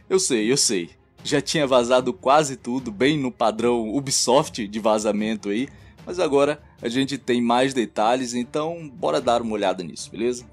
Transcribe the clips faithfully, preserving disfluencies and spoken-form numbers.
Eu sei, eu sei. Já tinha vazado quase tudo, bem no padrão Ubisoft de vazamento aí, mas agora a gente tem mais detalhes, então bora dar uma olhada nisso, beleza?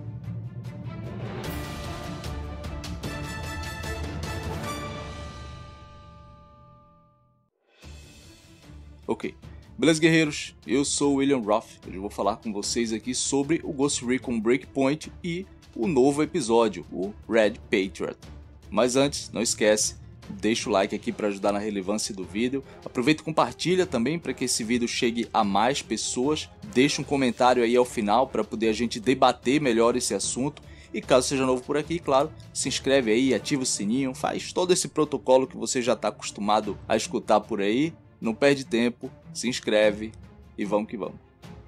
Ok, beleza guerreiros? Eu sou o William Roth, hoje eu vou falar com vocês aqui sobre o Ghost Recon Breakpoint e o novo episódio, o Red Patriot. Mas antes, não esquece, deixa o like aqui para ajudar na relevância do vídeo, aproveita e compartilha também para que esse vídeo chegue a mais pessoas, deixa um comentário aí ao final para poder a gente debater melhor esse assunto. E caso seja novo por aqui, claro, se inscreve aí, ativa o sininho, faz todo esse protocolo que você já está acostumado a escutar por aí. Não perde tempo, se inscreve e vamos que vamos.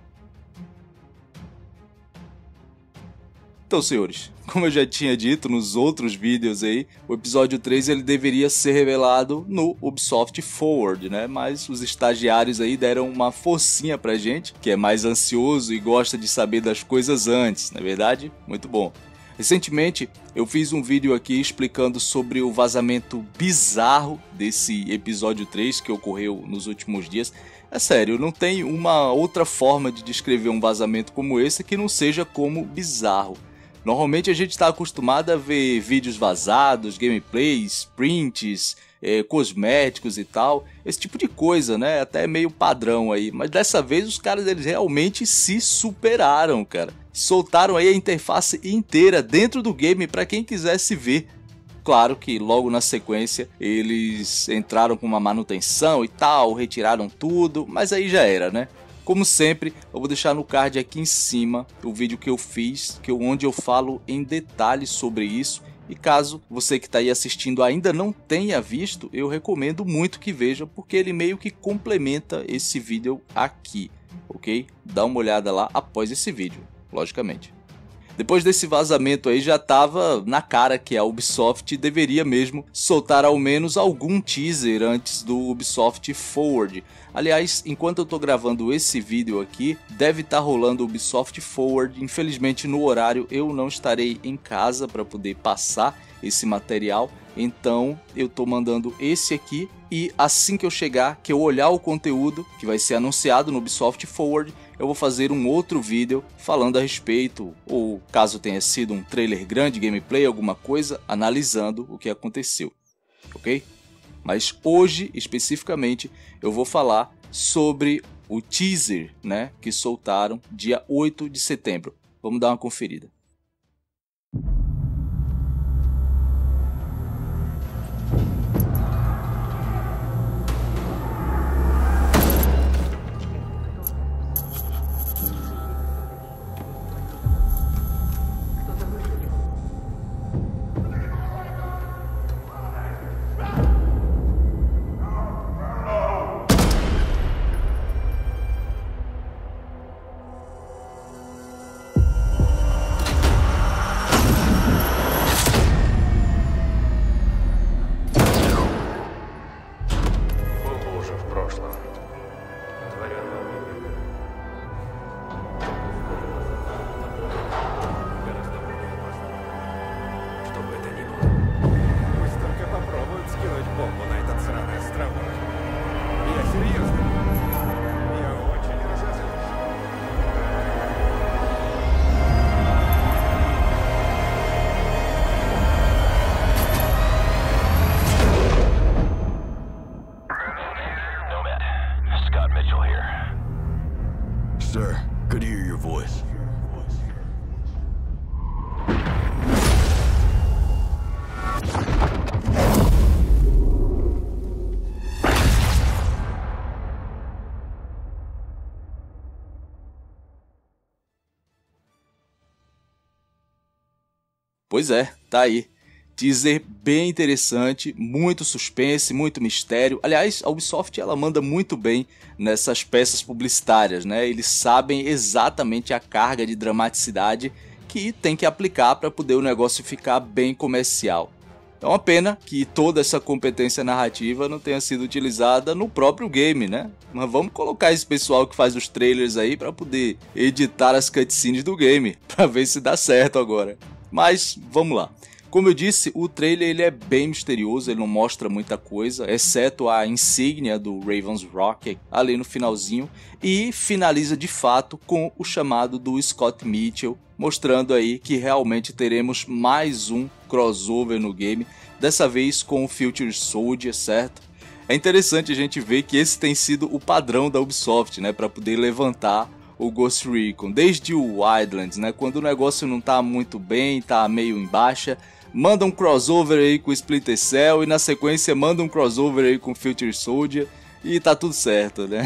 Então, senhores, como eu já tinha dito nos outros vídeos aí, o episódio três ele deveria ser revelado no Ubisoft Forward, né? Mas os estagiários aí deram uma forcinha pra gente, que é mais ansioso e gosta de saber das coisas antes, não é verdade? Muito bom. Recentemente eu fiz um vídeo aqui explicando sobre o vazamento bizarro desse episódio três que ocorreu nos últimos dias. É sério, não tem uma outra forma de descrever um vazamento como esse que não seja como bizarro. Normalmente a gente está acostumado a ver vídeos vazados, gameplays, prints, é, cosméticos e tal, esse tipo de coisa, né? Até meio padrão aí, mas dessa vez os caras eles realmente se superaram, cara. Soltaram aí a interface inteira dentro do game para quem quisesse ver. Claro que logo na sequência eles entraram com uma manutenção e tal, retiraram tudo, mas aí já era, né? Como sempre, eu vou deixar no card aqui em cima o vídeo que eu fiz, que eu, onde eu falo em detalhes sobre isso. E caso você que está aí assistindo ainda não tenha visto, eu recomendo muito que veja, porque ele meio que complementa esse vídeo aqui, ok? Dá uma olhada lá após esse vídeo, logicamente. Depois desse vazamento aí já estava na cara que a Ubisoft deveria mesmo soltar ao menos algum teaser antes do Ubisoft Forward. Aliás, enquanto eu estou gravando esse vídeo aqui, deve estar tá rolando o Ubisoft Forward. Infelizmente no horário eu não estarei em casa para poder passar esse material, então eu estou mandando esse aqui e assim que eu chegar, que eu olhar o conteúdo que vai ser anunciado no Ubisoft Forward, eu vou fazer um outro vídeo falando a respeito, ou caso tenha sido um trailer grande, gameplay, alguma coisa, analisando o que aconteceu, ok? Mas hoje, especificamente, eu vou falar sobre o teaser, né, que soltaram dia oito de setembro. Vamos dar uma conferida. Sir, good to hear your voice. Pois é, tá aí. Teaser bem interessante, muito suspense, muito mistério. Aliás, a Ubisoft ela manda muito bem nessas peças publicitárias, né? Eles sabem exatamente a carga de dramaticidade que tem que aplicar para poder o negócio ficar bem comercial. É uma pena que toda essa competência narrativa não tenha sido utilizada no próprio game, né? Mas vamos colocar esse pessoal que faz os trailers aí para poder editar as cutscenes do game, para ver se dá certo agora. Mas vamos lá. Como eu disse, o trailer ele é bem misterioso, ele não mostra muita coisa, exceto a insígnia do Raven's Rock ali no finalzinho, e finaliza de fato com o chamado do Scott Mitchell, mostrando aí que realmente teremos mais um crossover no game, dessa vez com o Future Soldier, certo? É interessante a gente ver que esse tem sido o padrão da Ubisoft, né, para poder levantar o Ghost Recon, desde o Wildlands, né, quando o negócio não tá muito bem, tá meio em baixa, manda um crossover aí com o Splinter Cell e na sequência manda um crossover aí com o Future Soldier e tá tudo certo, né?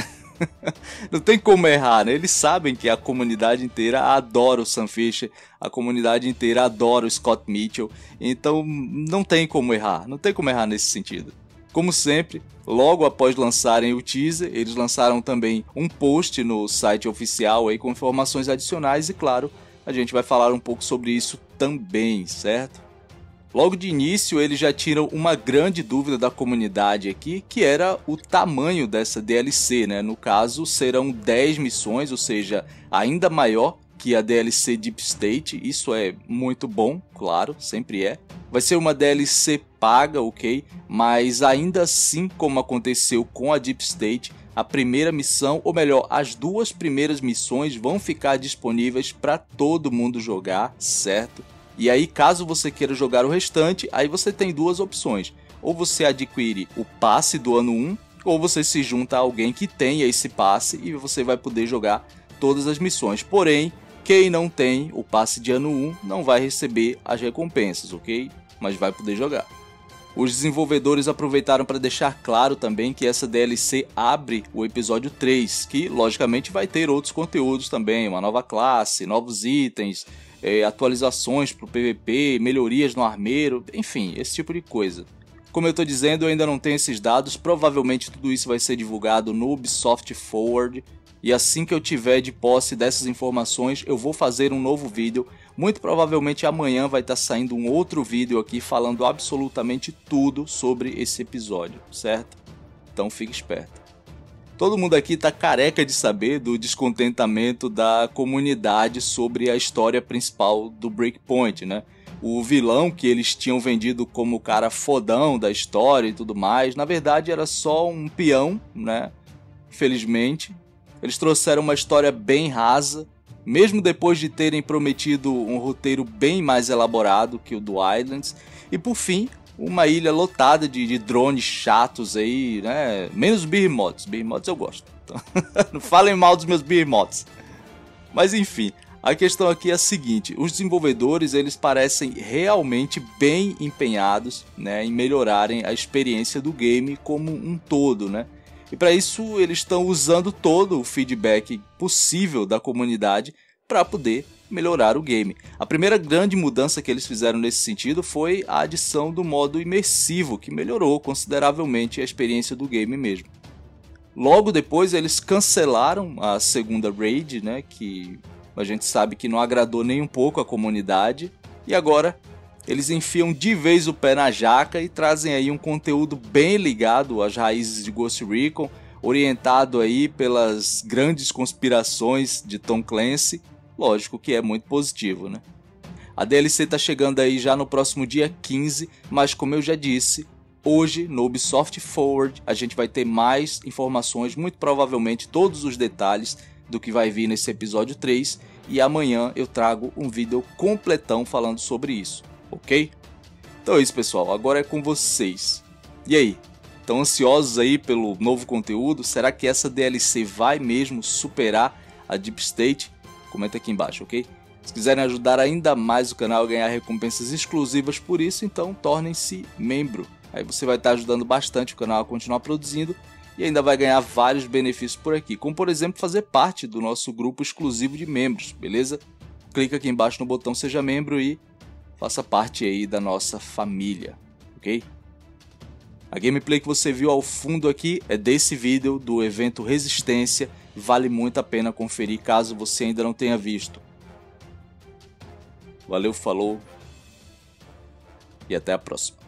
Não tem como errar, né? Eles sabem que a comunidade inteira adora o Sam Fisher, a comunidade inteira adora o Scott Mitchell, então não tem como errar, não tem como errar nesse sentido. Como sempre, logo após lançarem o teaser, eles lançaram também um post no site oficial aí com informações adicionais e claro, a gente vai falar um pouco sobre isso também, certo? Logo de início eles já tiram uma grande dúvida da comunidade aqui, que era o tamanho dessa D L C, né? No caso serão dez missões, ou seja, ainda maior que a D L C Deep State, isso é muito bom, claro, sempre é. Vai ser uma D L C paga, ok? Mas ainda assim, como aconteceu com a Deep State, a primeira missão, ou melhor, as duas primeiras missões vão ficar disponíveis para todo mundo jogar, certo? E aí, caso você queira jogar o restante, aí você tem duas opções. Ou você adquire o passe do ano um, ou você se junta a alguém que tenha esse passe e você vai poder jogar todas as missões. Porém, quem não tem o passe de ano um não vai receber as recompensas, ok? Mas vai poder jogar. Os desenvolvedores aproveitaram para deixar claro também que essa D L C abre o episódio três, que logicamente vai ter outros conteúdos também, uma nova classe, novos itens, é, atualizações para o P V P, melhorias no armeiro, enfim, esse tipo de coisa. Como eu estou dizendo, eu ainda não tenho esses dados, provavelmente tudo isso vai ser divulgado no Ubisoft Forward, e assim que eu tiver de posse dessas informações, eu vou fazer um novo vídeo. Muito provavelmente amanhã vai estar saindo um outro vídeo aqui falando absolutamente tudo sobre esse episódio, certo? Então fique esperto. Todo mundo aqui está careca de saber do descontentamento da comunidade sobre a história principal do Breakpoint, né? O vilão que eles tinham vendido como o cara fodão da história e tudo mais, na verdade era só um peão, né? Felizmente. Eles trouxeram uma história bem rasa, mesmo depois de terem prometido um roteiro bem mais elaborado que o do Wildlands. E por fim, uma ilha lotada de, de drones chatos aí, né? Menos Behemoths, Behemoths eu gosto. Então, não falem mal dos meus Behemoths. Mas enfim, a questão aqui é a seguinte, os desenvolvedores eles parecem realmente bem empenhados, né, em melhorarem a experiência do game como um todo, né? E para isso eles estão usando todo o feedback possível da comunidade para poder melhorar o game. A primeira grande mudança que eles fizeram nesse sentido foi a adição do modo imersivo, que melhorou consideravelmente a experiência do game mesmo. Logo depois eles cancelaram a segunda raid, né, que a gente sabe que não agradou nem um pouco a comunidade, e agora eles enfiam de vez o pé na jaca e trazem aí um conteúdo bem ligado às raízes de Ghost Recon, orientado aí pelas grandes conspirações de Tom Clancy. Lógico que é muito positivo, né? A D L C está chegando aí já no próximo dia quinze, mas como eu já disse, hoje no Ubisoft Forward a gente vai ter mais informações, muito provavelmente todos os detalhes do que vai vir nesse episódio três, e amanhã eu trago um vídeo completão falando sobre isso, ok? Então é isso, pessoal, agora é com vocês. E aí, estão ansiosos aí pelo novo conteúdo? Será que essa D L C vai mesmo superar a Deep State? Comenta aqui embaixo, ok? Se quiserem ajudar ainda mais o canal a ganhar recompensas exclusivas por isso, então tornem-se membro. Aí você vai estar ajudando bastante o canal a continuar produzindo e ainda vai ganhar vários benefícios por aqui, como por exemplo fazer parte do nosso grupo exclusivo de membros, beleza? Clica aqui embaixo no botão Seja Membro e faça parte aí da nossa família, ok? A gameplay que você viu ao fundo aqui é desse vídeo do evento Resistência, vale muito a pena conferir caso você ainda não tenha visto. Valeu, falou e até a próxima.